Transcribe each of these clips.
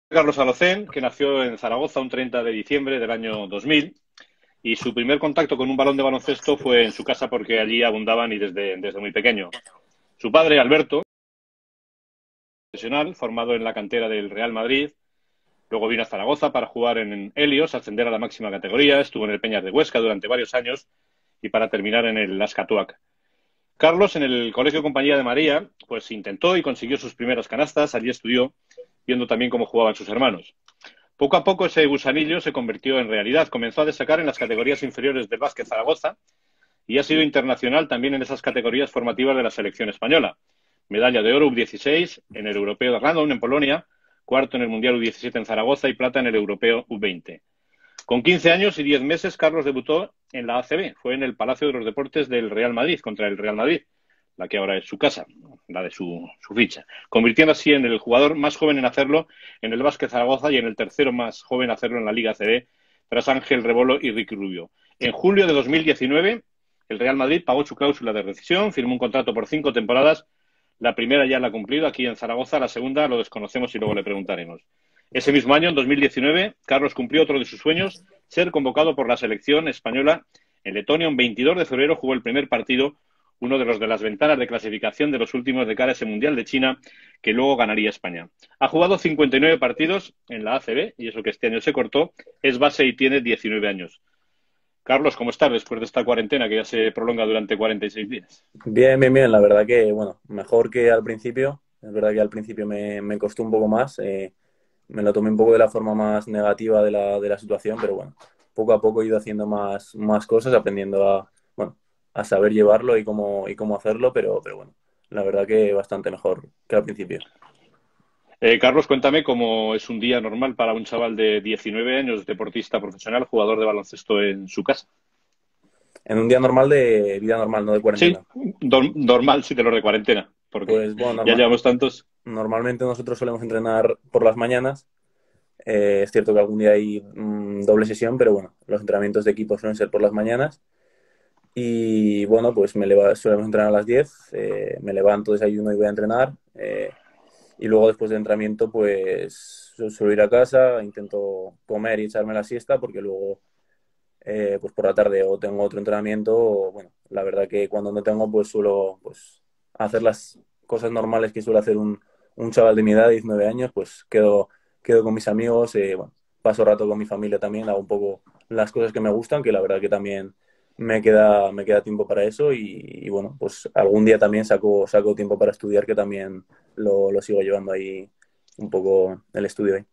Carlos Alocén, que nació en Zaragoza un 30 de diciembre del año 2000, y su primer contacto con un balón de baloncesto fue en su casa porque allí abundaban y desde muy pequeño. Su padre, Alberto, profesional, formado en la cantera del Real Madrid, luego vino a Zaragoza para jugar en Helios, ascender a la máxima categoría, estuvo en el Peñas de Huesca durante varios años y para terminar en el Ascatuac. Carlos, en el Colegio Compañía de María, pues intentó y consiguió sus primeras canastas, allí estudió, viendo también cómo jugaban sus hermanos. Poco a poco ese gusanillo se convirtió en realidad. Comenzó a destacar en las categorías inferiores del Básquet Zaragoza y ha sido internacional también en esas categorías formativas de la selección española. Medalla de oro U16 en el Europeo de Random en Polonia, cuarto en el Mundial U17 en Zaragoza y plata en el Europeo U20. Con 15 años y 10 meses, Carlos debutó en la ACB. Fue en el Palacio de los Deportes del Real Madrid, contra el Real Madrid, la que ahora es su casa, la de su ficha, convirtiendo así en el jugador más joven en hacerlo en el Básquet Zaragoza y en el tercero más joven en hacerlo en la Liga ACB, tras Ángel Rebolo y Ricky Rubio. En julio de 2019, el Real Madrid pagó su cláusula de rescisión, firmó un contrato por 5 temporadas. La primera ya la ha cumplido aquí en Zaragoza, la segunda lo desconocemos y luego le preguntaremos. Ese mismo año, en 2019, Carlos cumplió otro de sus sueños, ser convocado por la selección española en Letonia. Un 22 de febrero jugó el primer partido, uno de los de las ventanas de clasificación de los últimos de cara a ese Mundial de China, que luego ganaría España. Ha jugado 59 partidos en la ACB, y eso que este año se cortó, es base y tiene 19 años. Carlos, ¿cómo estás después de esta cuarentena que ya se prolonga durante 46 días? Bien, bien, bien. La verdad que, bueno, mejor que al principio. Es verdad que al principio me costó un poco más. Me lo tomé un poco de la forma más negativa de la situación, pero bueno, poco a poco he ido haciendo más cosas, aprendiendo bueno, a saber llevarlo y cómo hacerlo, pero bueno, la verdad que bastante mejor que al principio. Carlos, cuéntame cómo es un día normal para un chaval de 19 años, deportista profesional, jugador de baloncesto en su casa. En un día normal de vida normal, no de Sí, cuarentena. normal, sí, de los de cuarentena, porque Pues bueno, ya llevamos tantos. normalmente nosotros solemos entrenar por las mañanas. Es cierto que algún día hay doble sesión, pero bueno, los entrenamientos de equipo suelen ser por las mañanas. Y bueno, pues solemos entrenar a las 10, me levanto, desayuno y voy a entrenar. Y luego después del entrenamiento, pues suelo ir a casa, intento comer y echarme la siesta, porque luego, pues por la tarde o tengo otro entrenamiento, o bueno, la verdad que cuando no tengo, pues suelo pues, hacer las cosas normales que suele hacer un chaval de mi edad, 19 años, pues quedo con mis amigos, bueno, paso rato con mi familia también, hago un poco las cosas que me gustan, que la verdad que también me queda tiempo para eso y bueno, pues algún día también saco tiempo para estudiar, que también lo sigo llevando ahí un poco el estudio ahí.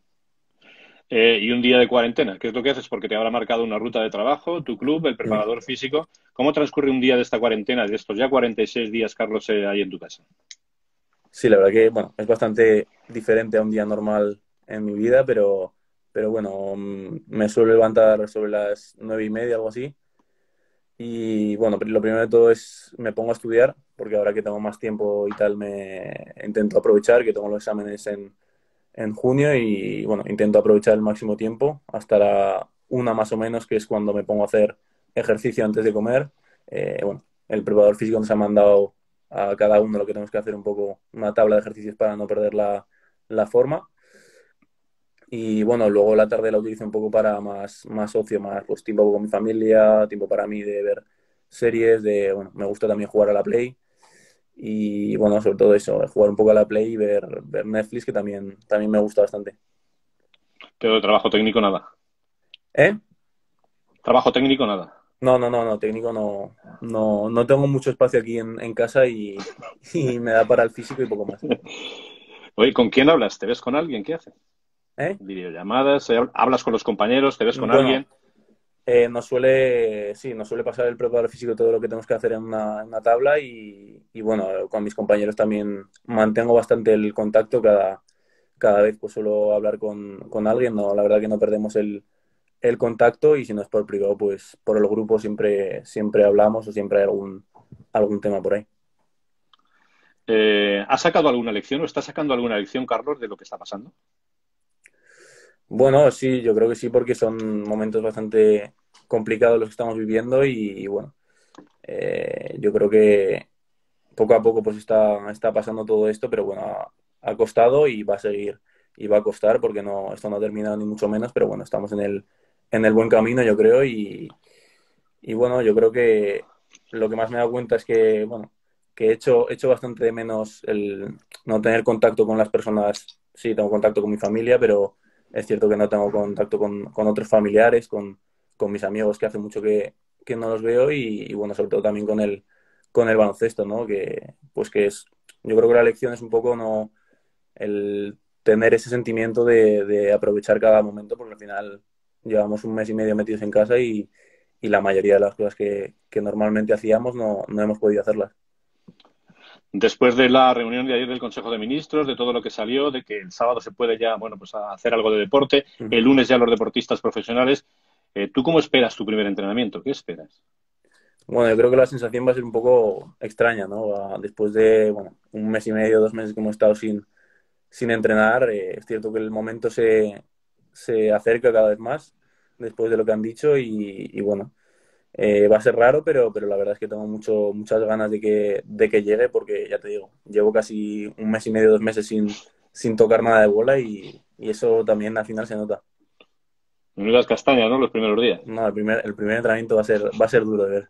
Y un día de cuarentena, ¿qué es lo que haces? Porque te habrá marcado una ruta de trabajo, tu club, el Mm. preparador físico. ¿Cómo transcurre un día de esta cuarentena, de estos ya 46 días, Carlos, ahí en tu casa? Sí, la verdad que, bueno, es bastante diferente a un día normal en mi vida, pero bueno, me suelo levantar sobre las 9:30, algo así. Y bueno, lo primero de todo es me pongo a estudiar, porque ahora que tengo más tiempo y tal, me intento aprovechar, que tengo los exámenes en junio y bueno, intento aprovechar el máximo tiempo hasta la 1 más o menos, que es cuando me pongo a hacer ejercicio antes de comer. Bueno, el preparador físico nos ha mandado a cada uno lo que tenemos que hacer, un poco una tabla de ejercicios para no perder la forma. Y bueno, luego la tarde la utilizo un poco para más ocio, más pues tiempo con mi familia, tiempo para mí de ver series, bueno, me gusta también jugar a la Play. Y bueno, sobre todo eso, jugar un poco a la Play y ver Netflix, que también me gusta bastante. Pero de trabajo técnico, nada. ¿Eh? Trabajo técnico, nada. No, no, no, no, técnico no, no tengo mucho espacio aquí en casa y me da para el físico y poco más. Oye, ¿con quién hablas? ¿Te ves con alguien? ¿Qué haces? ¿Eh? ¿Videollamadas? ¿Hablas con los compañeros? ¿Te ves con Bueno, alguien? sí, nos suele pasar el preparador físico todo lo que tenemos que hacer en una tabla y bueno, con mis compañeros también mantengo bastante el contacto, cada vez pues suelo hablar con alguien, no, la verdad que no perdemos el contacto, y si no es por privado, pues por el grupo siempre hablamos, o siempre hay algún tema por ahí. ¿Has sacado alguna lección o estás sacando alguna lección, Carlos, de lo que está pasando? Bueno, sí, yo creo que sí, porque son momentos bastante complicados los que estamos viviendo y bueno, yo creo que poco a poco pues está pasando todo esto, pero bueno, ha costado y va a seguir y va a costar porque no, esto no ha terminado ni mucho menos, pero bueno, estamos en el buen camino, yo creo, y bueno, yo creo que lo que más me he dado cuenta es que, bueno, que he hecho bastante de menos el no tener contacto con las personas. Sí, tengo contacto con mi familia, pero es cierto que no tengo contacto con otros familiares, con mis amigos, que hace mucho que no los veo, y bueno, sobre todo también con el baloncesto, ¿no? Que, pues que es, yo creo que la lección es un poco no el tener ese sentimiento de aprovechar cada momento, porque al final llevamos un mes y medio metidos en casa y la mayoría de las cosas que normalmente hacíamos no hemos podido hacerlas. Después de la reunión de ayer del Consejo de Ministros, de todo lo que salió, de que el sábado se puede ya, bueno, pues hacer algo de deporte, Ujú. el lunes ya los deportistas profesionales, ¿tú cómo esperas tu primer entrenamiento? ¿Qué esperas? Bueno, yo creo que la sensación va a ser un poco extraña, ¿no? Después de, bueno, un mes y medio, 2 meses que hemos estado sin entrenar, es cierto que el momento se acerca cada vez más después de lo que han dicho y bueno, va a ser raro, pero la verdad es que tengo muchas ganas de que llegue porque, ya te digo, llevo casi un mes y medio, 2 meses sin tocar nada de bola y eso también al final se nota. Menudas castañas, ¿no? Los primeros días. No, el primer entrenamiento va a ser duro de ver.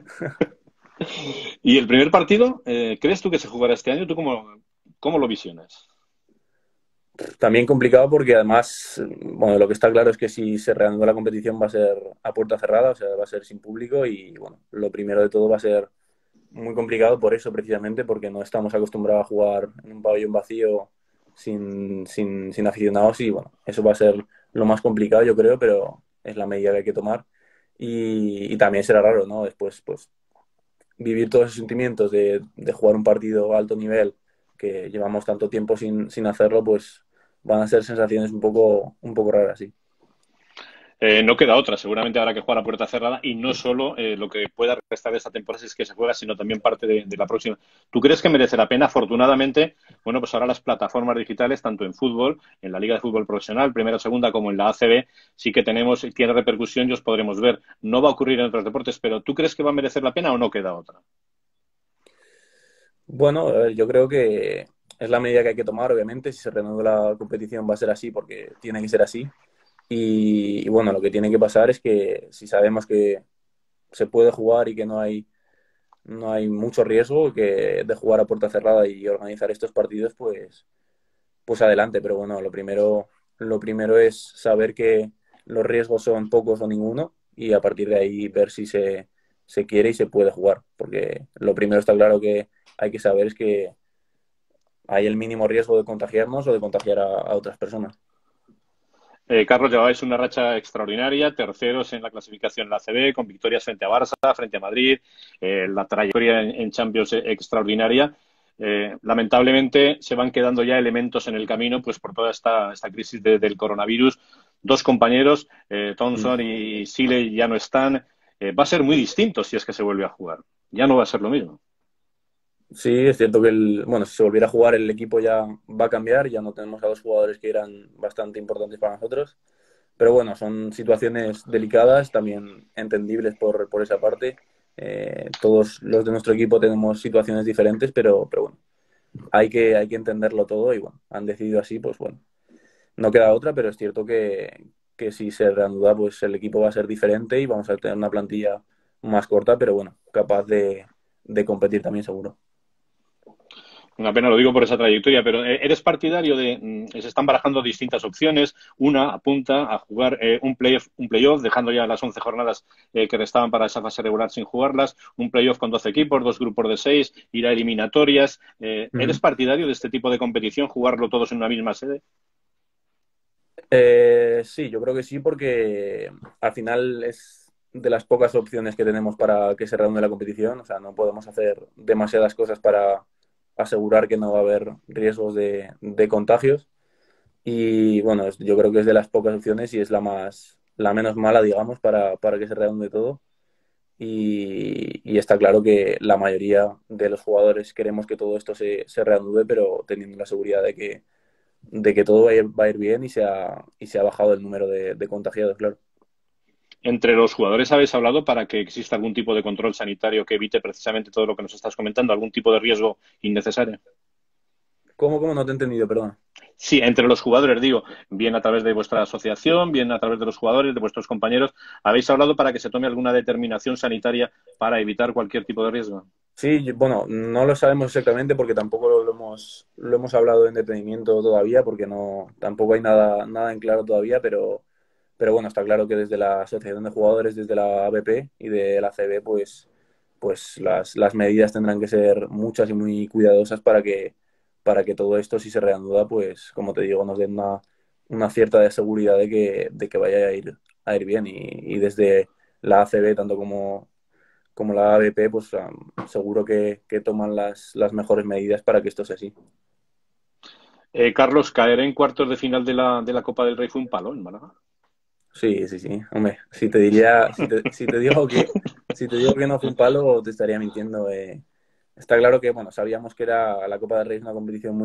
¿Y el primer partido, crees tú que se jugará este año? ¿Cómo lo visionas? También complicado porque además, bueno, lo que está claro es que si se reanuda la competición va a ser a puerta cerrada, o sea, va a ser sin público y bueno, lo primero de todo va a ser muy complicado por eso precisamente, porque no estamos acostumbrados a jugar en un pabellón vacío sin aficionados y bueno, eso va a ser lo más complicado yo creo, pero es la medida que hay que tomar y también será raro, ¿no? Después, pues, vivir todos esos sentimientos de jugar un partido a alto nivel que llevamos tanto tiempo sin hacerlo, pues van a ser sensaciones un poco raras, sí. No queda otra, seguramente habrá que jugar a puerta cerrada y no solo lo que pueda restar de esta temporada si es que se juega, sino también parte de la próxima. ¿Tú crees que merece la pena? Afortunadamente, bueno, pues ahora las plataformas digitales, tanto en fútbol, en la Liga de Fútbol Profesional, primera o segunda, como en la ACB, sí que tiene repercusión y os podremos ver. No va a ocurrir en otros deportes, pero ¿tú crees que va a merecer la pena o no queda otra? Bueno, a ver, yo creo que es la medida que hay que tomar, obviamente. Si se reanuda la competición va a ser así porque tiene que ser así. Y bueno, lo que tiene que pasar es que si sabemos que se puede jugar y que no hay mucho riesgo de jugar a puerta cerrada y organizar estos partidos, pues adelante. Pero bueno, lo primero es saber que los riesgos son pocos o ninguno y a partir de ahí ver si se quiere y se puede jugar. Porque lo primero está claro que hay que saber es que hay el mínimo riesgo de contagiarnos o de contagiar a otras personas. Carlos, llevabais una racha extraordinaria, terceros en la clasificación en la ACB, con victorias frente a Barça, frente a Madrid, la trayectoria en Champions extraordinaria. Lamentablemente se van quedando ya elementos en el camino pues por toda esta crisis del coronavirus. Dos compañeros, Mm. Thompson y Sile, ya no están. Va a ser muy distinto si es que se vuelve a jugar. Ya no va a ser lo mismo. Sí, es cierto que bueno, si se volviera a jugar el equipo ya va a cambiar, ya no tenemos a dos jugadores que eran bastante importantes para nosotros, pero bueno, son situaciones delicadas, también entendibles por esa parte. Todos los de nuestro equipo tenemos situaciones diferentes, pero bueno, hay que entenderlo todo y bueno, han decidido así, pues bueno, no queda otra, pero es cierto que si se reanuda, pues el equipo va a ser diferente y vamos a tener una plantilla más corta, pero bueno, capaz de competir también seguro. Una pena, lo digo por esa trayectoria, pero ¿eres partidario de, se están barajando distintas opciones? Una apunta a jugar un playoff, dejando ya las 11 jornadas que restaban para esa fase regular sin jugarlas, un playoff con 12 equipos, dos grupos de 6, ir a eliminatorias. ¿Eres Ujú. partidario de este tipo de competición, jugarlo todos en una misma sede? Sí, yo creo que sí, porque al final es de las pocas opciones que tenemos para que se reúne la competición. O sea, no podemos hacer demasiadas cosas para asegurar que no va a haber riesgos de contagios. Y bueno, yo creo que es de las pocas opciones y es la menos mala, digamos, para que se reúne todo. Y está claro que la mayoría de los jugadores queremos que todo esto se reanude, pero teniendo la seguridad de que todo va a ir bien y se ha bajado el número de contagiados, claro. Entre los jugadores habéis hablado para que exista algún tipo de control sanitario que evite precisamente todo lo que nos estás comentando, algún tipo de riesgo innecesario. cómo? No te he entendido, perdón. Sí, entre los jugadores, digo, bien a través de vuestra asociación, bien a través de los jugadores, de vuestros compañeros, ¿habéis hablado para que se tome alguna determinación sanitaria para evitar cualquier tipo de riesgo? Sí, bueno, no lo sabemos exactamente porque tampoco lo hemos hablado en detenimiento todavía, porque no, tampoco hay nada en claro todavía, pero bueno, está claro que desde la Asociación de Jugadores, desde la ABP y de la CB, pues las medidas tendrán que ser muchas y muy cuidadosas para que todo esto, si se reanuda, pues como te digo, nos den una cierta seguridad de que vaya a ir bien. Y desde la ACB, tanto como la ABP, pues seguro que toman las mejores medidas para que esto sea así. Carlos, caer en cuartos de final de la Copa del Rey fue un palo en Málaga. Sí, sí, sí. Hombre, si te digo que no fue un palo, te estaría mintiendo. Está claro que, bueno, sabíamos que era la Copa del Rey, es una competición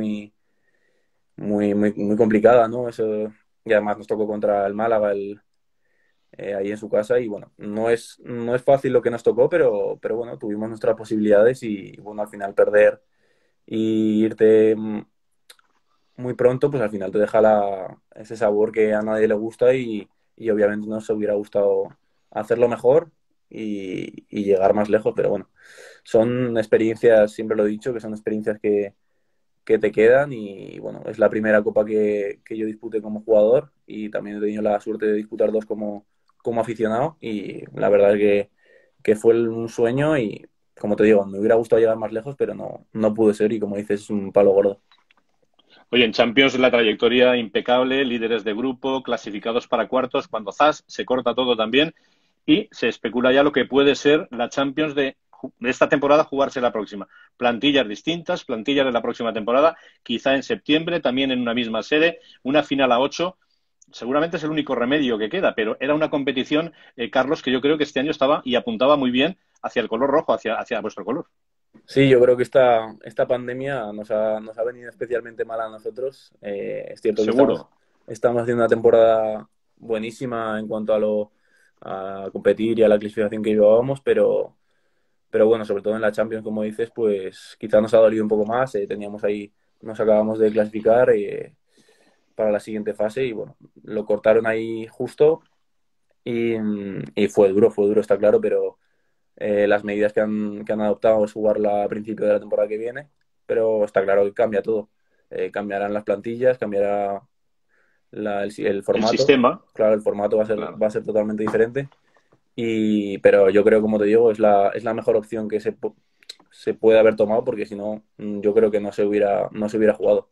muy complicada, ¿no? Eso, y además nos tocó contra el Málaga ahí en su casa y bueno, no es fácil lo que nos tocó, pero bueno, tuvimos nuestras posibilidades y bueno, al final perder y irte muy pronto, pues al final te deja ese sabor que a nadie le gusta y obviamente nos hubiera gustado hacerlo mejor y llegar más lejos, pero bueno, son experiencias, siempre lo he dicho, que son experiencias que te quedan y bueno, es la primera copa que yo disputé como jugador y también he tenido la suerte de disputar dos como aficionado y la verdad es que fue un sueño y como te digo, me hubiera gustado llegar más lejos, pero no pude ser y como dices, es un palo gordo. Oye, en Champions la trayectoria impecable, líderes de grupo, clasificados para cuartos, cuando zas, se corta todo también y se especula ya lo que puede ser la Champions de esta temporada, jugarse la próxima. Plantillas distintas, plantillas de la próxima temporada, quizá en septiembre, también en una misma sede, una final a 8. Seguramente es el único remedio que queda, pero era una competición, Carlos, que yo creo que este año estaba y apuntaba muy bien hacia el color rojo, hacia vuestro color. Sí, yo creo que esta pandemia nos ha venido especialmente mal a nosotros. Es cierto que Seguro. estamos haciendo una temporada buenísima en cuanto a competir y a la clasificación que llevábamos, pero bueno, sobre todo en la Champions, como dices, pues quizá nos ha dolido un poco más. Teníamos ahí, nos acabamos de clasificar para la siguiente fase y bueno, lo cortaron ahí justo y fue duro, está claro, pero las medidas que han adoptado es jugarla a principio de la temporada que viene, pero está claro que cambia todo. Cambiarán las plantillas, cambiará el El formato. sistema, Claro, el formato claro. va a ser totalmente diferente. Pero yo creo, como te digo, es la mejor opción que se puede haber tomado porque si no, yo creo que no se hubiera jugado.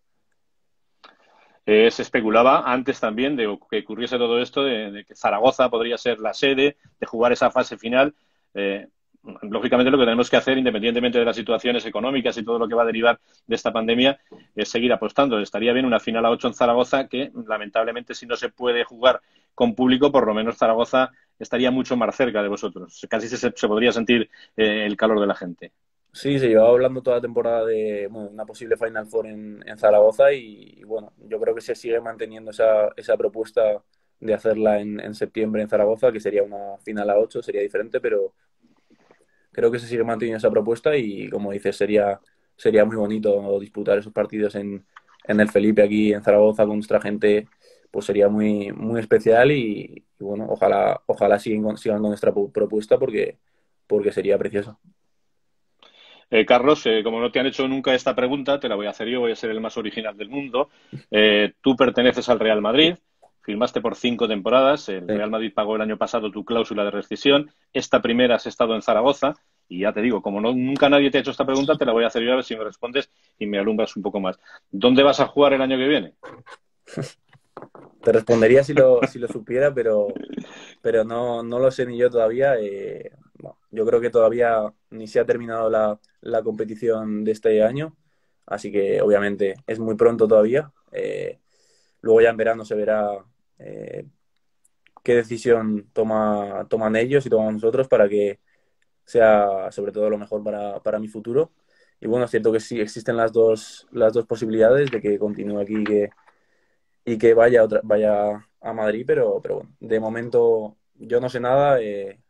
Se especulaba antes también de que ocurriese todo esto, de que Zaragoza podría ser la sede, de jugar esa fase final. Eh, Lógicamente lo que tenemos que hacer, independientemente de las situaciones económicas y todo lo que va a derivar de esta pandemia, es seguir apostando. Estaría bien una final a 8 en Zaragoza, que lamentablemente si no se puede jugar con público, por lo menos Zaragoza estaría mucho más cerca de vosotros. Casi se podría sentir el calor de la gente. Sí, se llevaba hablando toda la temporada de bueno, una posible Final Four en Zaragoza y, bueno, yo creo que se sigue manteniendo esa propuesta de hacerla en septiembre en Zaragoza, que sería una final a 8 sería diferente, pero creo que se sigue manteniendo esa propuesta y como dices, sería muy bonito disputar esos partidos en el Felipe aquí en Zaragoza con nuestra gente, pues sería muy especial y bueno, ojalá sigan con nuestra propuesta porque sería precioso. Carlos, como no te han hecho nunca esta pregunta, te la voy a hacer yo, voy a ser el más original del mundo. Tú perteneces al Real Madrid, firmaste por 5 temporadas, el Sí. Real Madrid pagó el año pasado tu cláusula de rescisión, esta primera has estado en Zaragoza, y ya te digo, como nunca nadie te ha hecho esta pregunta, te la voy a hacer yo a ver si me respondes y me alumbras un poco más. ¿Dónde vas a jugar el año que viene? Te respondería si lo supiera, pero no lo sé ni yo todavía. No, yo creo que todavía ni se ha terminado la competición de este año, así que obviamente es muy pronto todavía. Luego ya en verano se verá eh, qué decisión toman ellos y tomamos nosotros para que sea sobre todo lo mejor para mi futuro. Y bueno, es cierto que sí existen las dos posibilidades de que continúe aquí y que vaya a Madrid, pero bueno, de momento yo no sé nada,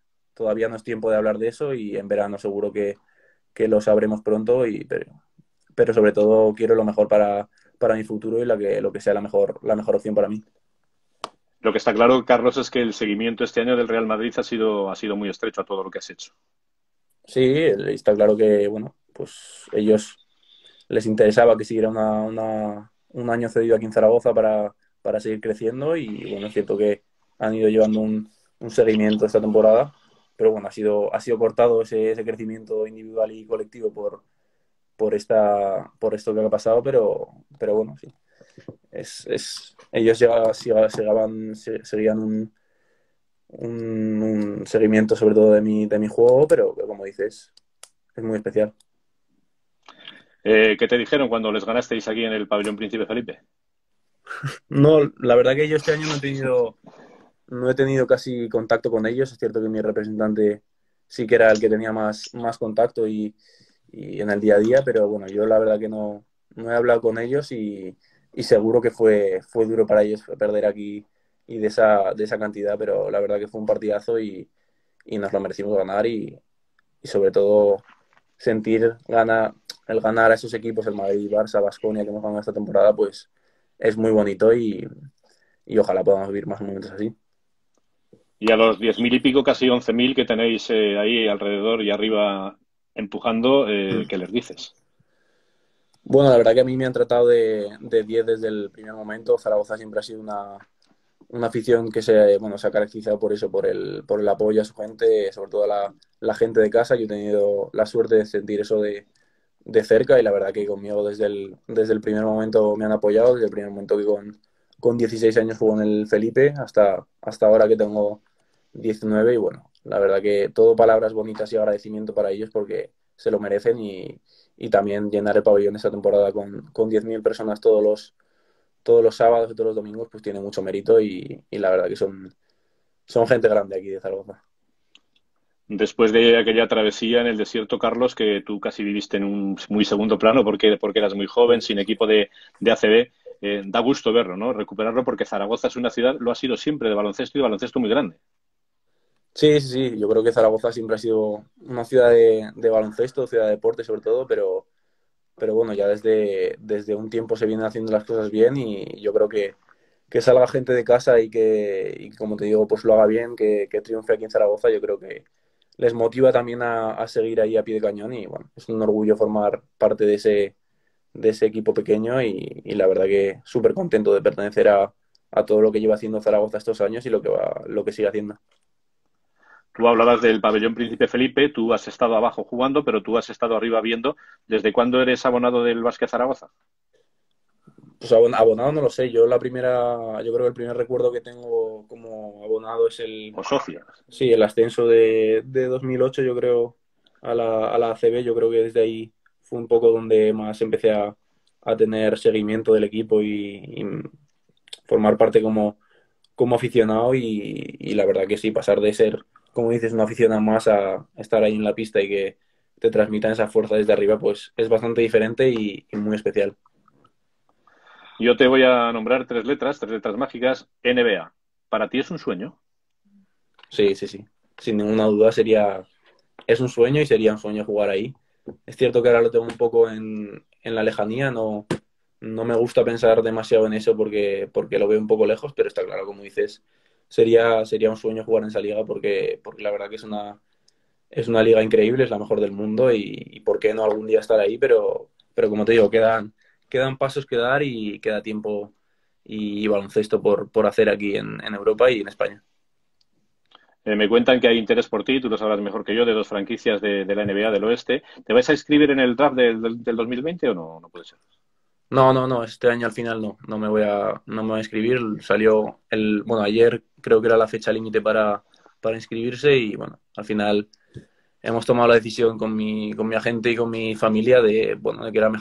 todavía no es tiempo de hablar de eso y en verano seguro que lo sabremos pronto, pero sobre todo quiero lo mejor para mi futuro y lo que sea la mejor opción para mí. Lo que está claro, Carlos, es que el seguimiento este año del Real Madrid ha sido muy estrecho a todo lo que has hecho. Sí, está claro que, bueno, pues ellos les interesaba que siguiera un año cedido aquí en Zaragoza para seguir creciendo y, bueno, es cierto que han ido llevando un seguimiento esta temporada, pero bueno, ha sido cortado ese crecimiento individual y colectivo por esto que ha pasado, pero bueno, sí. Ellos seguían un seguimiento sobre todo de mi juego, pero como dices, es muy especial. ¿Qué te dijeron cuando les ganasteis aquí en el pabellón Príncipe Felipe? No, la verdad que yo este año no he tenido casi contacto con ellos. Es cierto que mi representante sí que era el que tenía más contacto y en el día a día, pero bueno, yo la verdad que no he hablado con ellos y seguro que fue duro para ellos perder aquí y de esa cantidad, pero la verdad que fue un partidazo y nos lo merecimos ganar y sobre todo sentir el ganar a esos equipos, el Madrid, Barça, Baskonia que hemos ganado esta temporada, pues es muy bonito y ojalá podamos vivir más momentos así. Y a los 10.000 y pico, casi 11.000 que tenéis ahí alrededor y arriba empujando, Mm. ¿qué les dices? Bueno, la verdad que a mí me han tratado de 10 desde el primer momento. Zaragoza siempre ha sido una afición que bueno, se ha caracterizado por eso, por el apoyo a su gente, sobre todo a la gente de casa. Yo he tenido la suerte de sentir eso de cerca y la verdad que conmigo desde el primer momento me han apoyado, desde el primer momento que con 16 años jugué en el Felipe hasta ahora que tengo 19 y bueno, la verdad que todo palabras bonitas y agradecimiento para ellos porque se lo merecen y también llenar el pabellón esta temporada con 10.000 personas todos los sábados y todos los domingos pues tiene mucho mérito y la verdad que son gente grande aquí de Zaragoza. Después de aquella travesía en el desierto, Carlos, que tú casi viviste en un muy segundo plano porque eras muy joven, sin equipo de ACB, da gusto verlo, ¿no? Recuperarlo porque Zaragoza es una ciudad, lo ha sido siempre de baloncesto y baloncesto muy grande. Sí, sí, sí, yo creo que Zaragoza siempre ha sido una ciudad de baloncesto, ciudad de deporte sobre todo, pero bueno, ya desde un tiempo se vienen haciendo las cosas bien y yo creo que salga gente de casa y como te digo, pues lo haga bien, que triunfe aquí en Zaragoza, yo creo que les motiva también a seguir ahí a pie de cañón y bueno, es un orgullo formar parte de ese equipo pequeño y la verdad que súper contento de pertenecer a todo lo que lleva haciendo Zaragoza estos años y lo que sigue haciendo. Tú hablabas del pabellón Príncipe Felipe, tú has estado abajo jugando, pero tú has estado arriba viendo. ¿Desde cuándo eres abonado del Vázquez Zaragoza? Pues abonado no lo sé, yo creo que el primer recuerdo que tengo como abonado es ¿O socio? sí, el ascenso de 2008 yo creo, a la ACB, yo creo que desde ahí fue un poco donde más empecé a tener seguimiento del equipo y formar parte como aficionado y la verdad que sí, pasar de ser, como dices, una aficionado más a estar ahí en la pista y que te transmitan esa fuerza desde arriba, pues es bastante diferente y muy especial. Yo te voy a nombrar tres letras mágicas, NBA. ¿Para ti es un sueño? Sí, sí, sí. Sin ninguna duda es un sueño y sería un sueño jugar ahí. Es cierto que ahora lo tengo un poco en la lejanía, no me gusta pensar demasiado en eso porque lo veo un poco lejos, pero está claro, como dices, sería un sueño jugar en esa liga porque la verdad que es una liga increíble, es la mejor del mundo y por qué no algún día estar ahí, pero como te digo, quedan pasos que dar y queda tiempo y baloncesto por hacer aquí en Europa y en España. Me cuentan que hay interés por ti, tú lo sabrás mejor que yo, de dos franquicias de la NBA del oeste. ¿Te vais a inscribir en el draft del 2020 o no? No puede ser. No, este año al final no me voy a inscribir. Bueno, ayer creo que era la fecha límite para inscribirse y bueno, al final hemos tomado la decisión con mi agente y con mi familia bueno,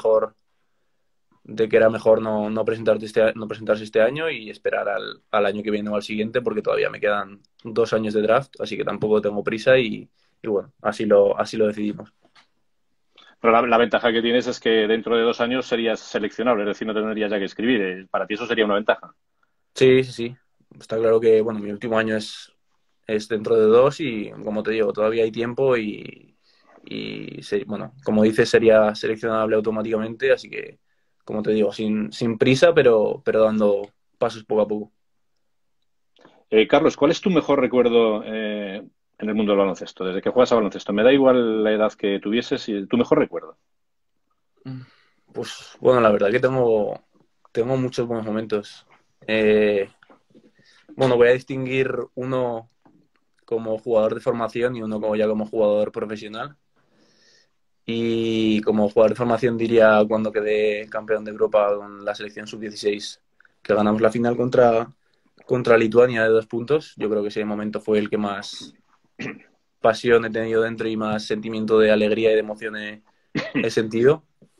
de que era mejor no presentarse este año y esperar al año que viene o al siguiente porque todavía me quedan 2 años de draft, así que tampoco tengo prisa y bueno, así lo decidimos. Pero la ventaja que tienes es que dentro de 2 años serías seleccionable, es decir, no tendrías ya que escribir. Para ti eso sería una ventaja. Sí, sí, sí. Está claro que, bueno, mi último año es dentro de 2 y, como te digo, todavía hay tiempo bueno, como dices, sería seleccionable automáticamente, así que, como te digo, sin prisa, pero dando pasos poco a poco. Carlos, ¿cuál es tu mejor recuerdo en el mundo del baloncesto? Desde que juegas a baloncesto, me da igual la edad que tuvieses, y tu mejor recuerdo. Pues bueno, la verdad que tengo muchos buenos momentos. Bueno, voy a distinguir uno como jugador de formación y uno como jugador profesional. Y como jugador de formación diría cuando quedé campeón de Europa con la selección sub-16, que ganamos la final contra Lituania de 2 puntos. Yo creo que ese momento fue el que más pasión he tenido dentro y más sentimiento de alegría y de emoción he sentido.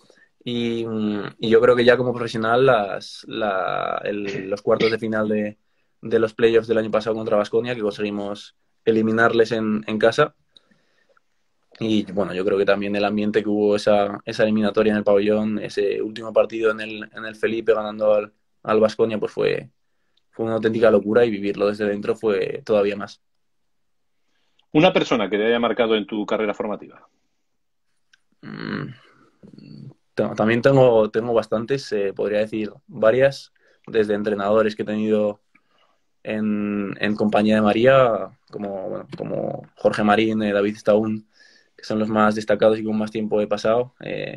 Y yo creo que ya como profesional los cuartos de final de los playoffs del año pasado contra Baskonia, que conseguimos eliminarles en casa. Y bueno, yo creo que también el ambiente que hubo esa eliminatoria en el pabellón, ese último partido en el Felipe ganando al Baskonia, pues fue una auténtica locura y vivirlo desde dentro fue todavía más. Una persona que te haya marcado en tu carrera formativa. Mm, También tengo bastantes, podría decir varias, desde entrenadores que he tenido en compañía de María, como Jorge Marín, David Staún, que son los más destacados y con más tiempo he pasado.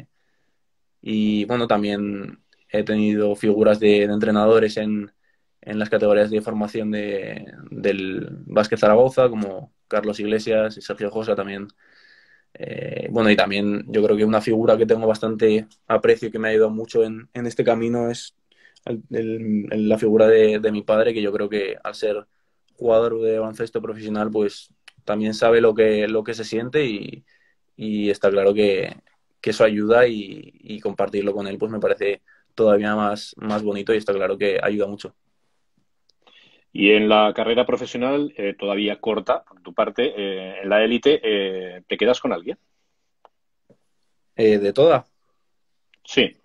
Y bueno, también he tenido figuras de entrenadores en las categorías de formación del Básquet Zaragoza, como Carlos Iglesias y Sergio Josa también. Bueno, y también yo creo que una figura que tengo bastante aprecio y que me ha ayudado mucho en este camino es la figura de mi padre, que yo creo que al ser jugador de baloncesto profesional, pues también sabe lo que se siente y está claro que eso ayuda y compartirlo con él pues me parece todavía más bonito y está claro que ayuda mucho. Y en la carrera profesional, todavía corta, por tu parte, en la élite, ¿te quedas con alguien? De toda, Sí.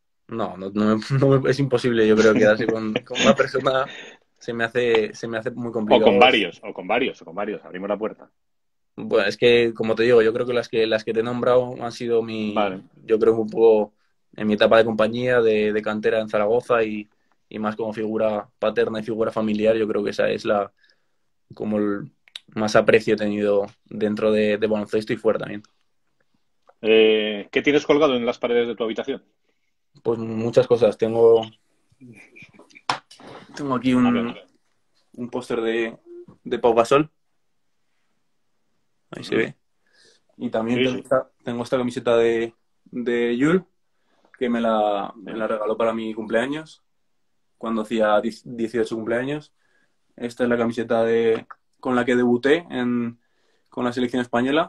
es imposible yo creo quedarse con una persona, se me hace muy O con complicado. varios, o con varios, o con varios. Abrimos la puerta. Bueno, es que, como te digo, yo creo que las que te he nombrado han sido Vale. yo creo un poco en mi etapa de compañía, de cantera en Zaragoza y más como figura paterna y figura familiar, yo creo que esa es como el más aprecio he tenido dentro de baloncesto y fuera también. ¿Qué tienes colgado en las paredes de tu habitación? Pues muchas cosas. Tengo aquí A ver. un póster de Pau Gasol, ahí se Ujú. ve. Y también Sí, tengo sí. esta camiseta de Yul, que me la regaló para mi cumpleaños, cuando hacía 18 cumpleaños. Esta es la camiseta con la que debuté con la selección española.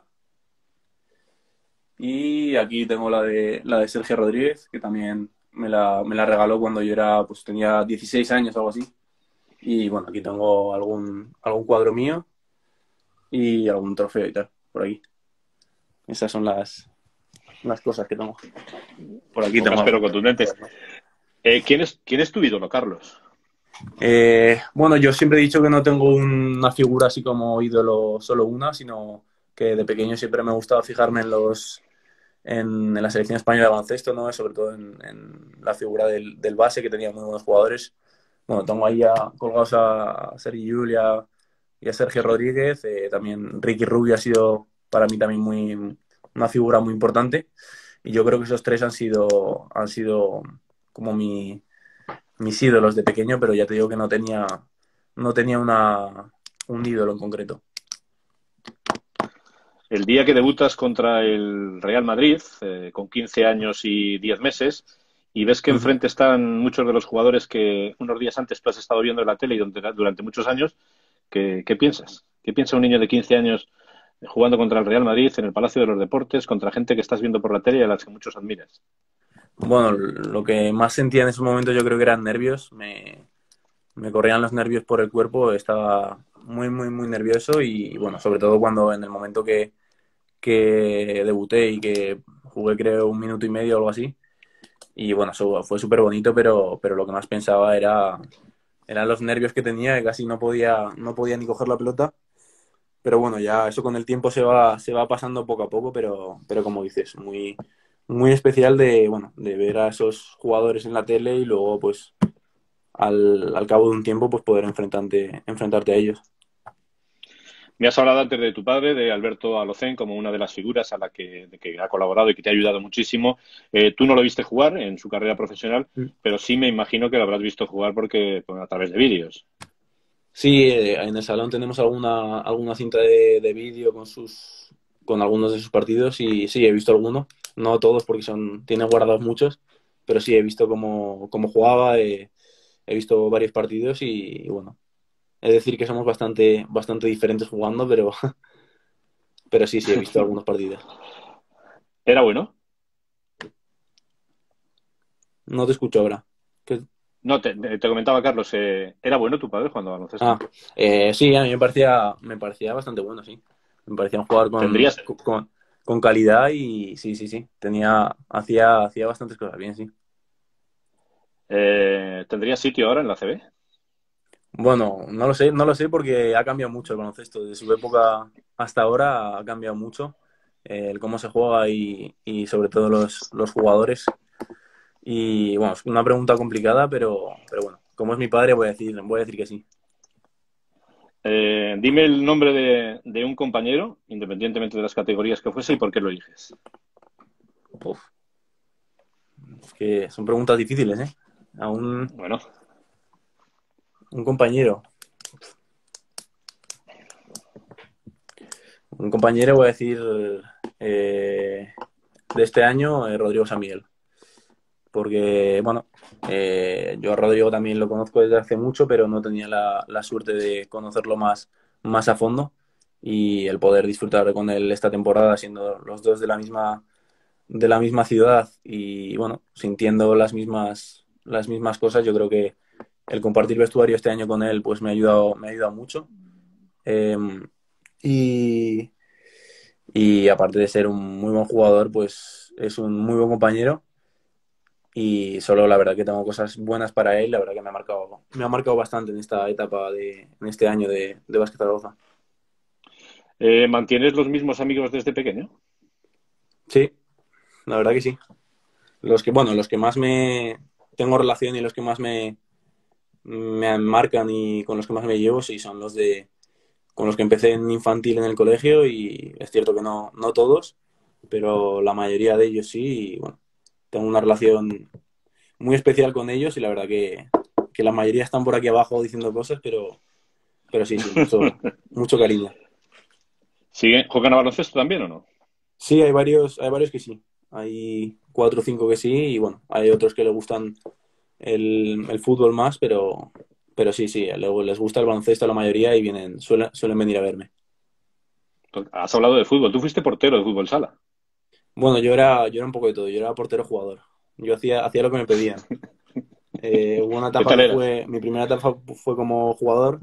Y aquí tengo la de Sergio Rodríguez, que también me la regaló cuando yo pues tenía 16 años o algo así. Y bueno, aquí tengo algún cuadro mío y algún trofeo y tal, por aquí. Esas son las cosas que tengo. Por aquí Un tengo raspero algunas contundente. cosas más. ¿Quién es tu ídolo, Carlos? Bueno, yo siempre he dicho que no tengo una figura así como ídolo solo una, sino que de pequeño siempre me ha gustado fijarme en la selección española de baloncesto, ¿no? Sobre todo en la figura del base, que tenía muy buenos jugadores. Bueno, tengo ahí ya colgados a Sergi Llull y a Sergio Rodríguez. También Ricky Rubio ha sido para mí también una figura muy importante. Y yo creo que esos tres han sido como mis ídolos de pequeño, pero ya te digo que no tenía un ídolo en concreto. El día que debutas contra el Real Madrid, con 15 años y 10 meses, y ves que Ujú. enfrente están muchos de los jugadores que unos días antes tú has estado viendo en la tele y durante muchos años, ¿qué piensas? ¿Qué piensa un niño de 15 años jugando contra el Real Madrid en el Palacio de los Deportes, contra gente que estás viendo por la tele y a las que muchos admiras? Bueno, lo que más sentía en esos momentos yo creo que eran nervios. Me corrían los nervios por el cuerpo, estaba muy, muy, muy nervioso y bueno, sobre todo cuando en el momento que debuté y que jugué creo 1 minuto y medio o algo así. Y bueno, eso fue súper bonito, pero lo que más pensaba eran los nervios que tenía, que casi no podía ni coger la pelota. pero bueno, ya eso con el tiempo se va pasando poco a poco, pero como dices, muy, muy especial de, bueno, de ver a esos jugadores en la tele y luego, pues, al cabo de un tiempo, pues poder enfrentarte a ellos. Me has hablado antes de tu padre, de Alberto Alocén, como una de las figuras a la de que ha colaborado y que te ha ayudado muchísimo. Tú no lo viste jugar en su carrera profesional, pero sí me imagino que lo habrás visto jugar porque a través de vídeos. Sí, en el salón tenemos alguna cinta de vídeo con algunos de sus partidos y sí, he visto algunos, no todos porque tiene guardados muchos, pero sí he visto cómo jugaba, he visto varios partidos y bueno, es decir que somos bastante diferentes jugando, pero sí, he visto algunos partidos. ¿Era bueno? No te escucho ahora. ¿Qué? No, te comentaba Carlos, ¿era bueno tu padre jugando al baloncesto? Ah, sí, a mí me parecía bastante bueno, sí. Me parecía un jugador ¿Tendrías, con calidad y sí. Hacía bastantes cosas bien, sí. ¿Tendrías sitio ahora en la CB? Bueno, no lo sé porque ha cambiado mucho el baloncesto. Desde su época hasta ahora ha cambiado mucho el cómo se juega y sobre todo los jugadores. Y bueno, es una pregunta complicada, pero bueno, como es mi padre, voy a decir que sí. Dime el nombre de un compañero, independientemente de las categorías que fuese, y por qué lo eliges. Uf, es que son preguntas difíciles, ¿eh? A Bueno, un compañero. Un compañero, voy a decir, de este año, Rodrigo Samiel. Porque, bueno, yo a Rodrigo también lo conozco desde hace mucho, pero no tenía la suerte de conocerlo más a fondo y el poder disfrutar con él esta temporada, siendo los dos de la misma ciudad y, bueno, sintiendo las mismas cosas, yo creo que el compartir vestuario este año con él, pues me ha ayudado mucho. Eh, y, y aparte de ser un muy buen jugador, pues es un muy buen compañero y solo la verdad que tengo cosas buenas para él, la verdad que me ha marcado bastante en esta etapa en este año de Básquet Zaragoza. ¿mantienes los mismos amigos desde pequeño? Sí, la verdad que sí. Los que más me tengo relación y los que más me marcan y con los que más me llevo, sí, son con los que empecé en infantil en el colegio y es cierto que no todos, pero la mayoría de ellos sí y bueno, tengo una relación muy especial con ellos y la verdad que la mayoría están por aquí abajo diciendo cosas, pero sí, mucho cariño. ¿Juegan a baloncesto también o no? Sí, hay varios que sí. Hay 4 o 5 que sí y bueno, hay otros que les gustan el fútbol más, pero sí, luego les gusta el baloncesto a la mayoría y suelen venir a verme. Has hablado de fútbol. Tú fuiste portero de fútbol sala. Bueno, yo era un poco de todo. Yo era portero jugador. Yo hacía lo que me pedían. Hubo una ¿Qué etapa tal que eras? mi primera etapa fue como jugador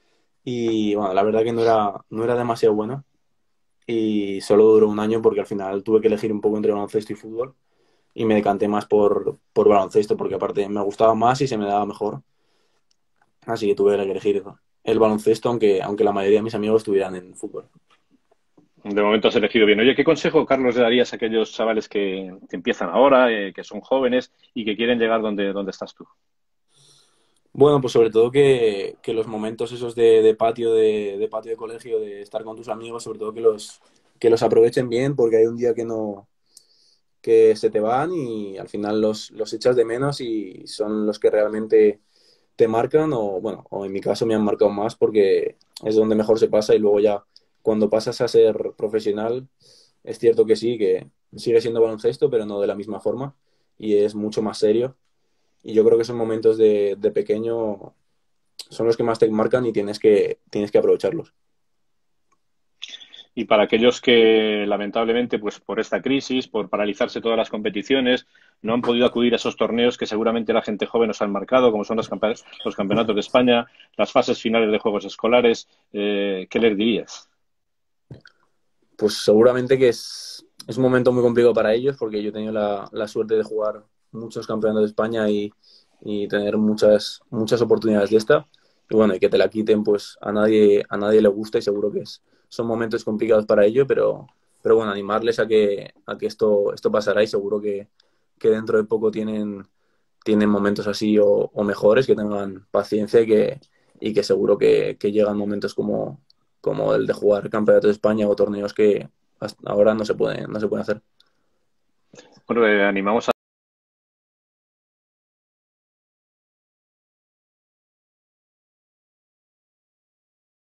y bueno, la verdad que no era demasiado bueno y solo duró un año porque al final tuve que elegir un poco entre baloncesto y fútbol y me decanté más por baloncesto porque aparte me gustaba más y se me daba mejor. Así que tuve que elegir el baloncesto aunque la mayoría de mis amigos estuvieran en fútbol. De momento has elegido bien. Oye, ¿qué consejo, Carlos, le darías a aquellos chavales que empiezan ahora, que son jóvenes y que quieren llegar donde estás tú? Bueno, pues sobre todo que los momentos esos de patio, de patio de colegio, de estar con tus amigos, sobre todo que los aprovechen bien, porque hay un día que se te van y al final los echas de menos y son los que realmente te marcan, o bueno, o en mi caso me han marcado más porque es donde mejor se pasa y luego ya cuando pasas a ser profesional, es cierto que sí, que sigue siendo baloncesto, pero no de la misma forma y es mucho más serio. Y yo creo que esos momentos de pequeño son los que más te marcan y tienes que aprovecharlos. Y para aquellos que lamentablemente, pues por esta crisis, por paralizarse todas las competiciones, no han podido acudir a esos torneos que seguramente la gente joven nos han marcado, como son los campeonatos de España, las fases finales de Juegos Escolares, ¿qué les dirías? Pues seguramente que es un momento muy complicado para ellos porque yo he tenido la suerte de jugar muchos campeonatos de España y tener muchas oportunidades de esta. Y bueno, y que te la quiten, pues a nadie le gusta y seguro que es son momentos complicados para ello, pero bueno, animarles a que esto pasará y seguro que dentro de poco tienen momentos así o mejores, que tengan paciencia y que seguro que llegan momentos como el de jugar campeonatos de España o torneos que hasta ahora no se pueden hacer. Bueno, animamos